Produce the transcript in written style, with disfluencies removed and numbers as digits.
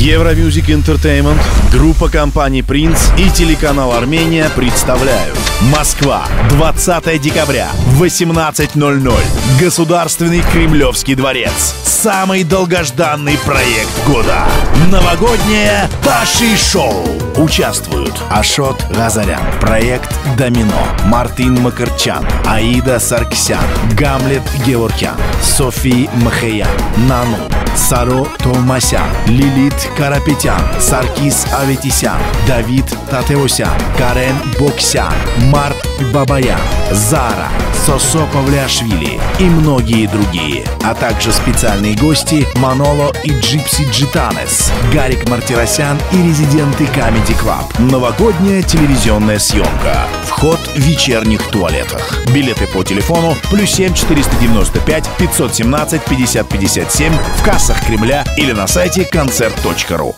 Евромьюзик Entertainment, группа компаний «Принц» и телеканал «Армения» представляют: Москва, 20 декабря, 18:00. Государственный Кремлевский дворец. Самый долгожданный проект года. Новогоднее Паши-шоу. Участвуют Ашот Газарян, проект «Домино», Мартин Макарчан, Аида Сарксян, Гамлет Геворкян, Софи Махеян, Нану, Саро Томасян, Лилит Карапетян, Саркис Аветисян, Давид Татеосян, Карен Боксян, Март Бабаян, Зара, Сосо Павлиашвили и многие другие. А также специальные гости Маноло и Джипси Джитанес, Гарик Мартиросян и резиденты Comedy Club. Новогодняя телевизионная съемка. Вход в вечерних туалетах. Билеты по телефону +7 495 517 50 57 в кассах Кремля или на сайте концерт.ру.